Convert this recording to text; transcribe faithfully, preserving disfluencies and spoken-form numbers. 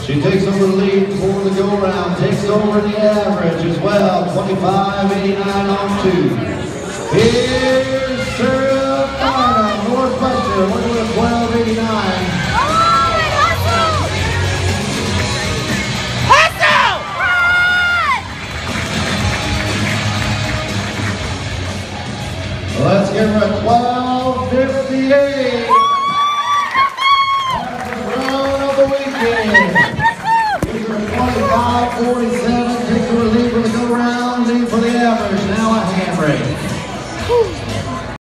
She takes over the lead for the go-round, takes over the average as well, twenty-five eighty-nine on two. Here's Sarah Farnham, Northwestern, looking at twelve eighty-nine. Let's give her a twelve fifty-eight. That's the round of the weekend. Gives her a twenty-five forty-seven. Takes her a lead for the go-round, lead for the average. Now a hand break.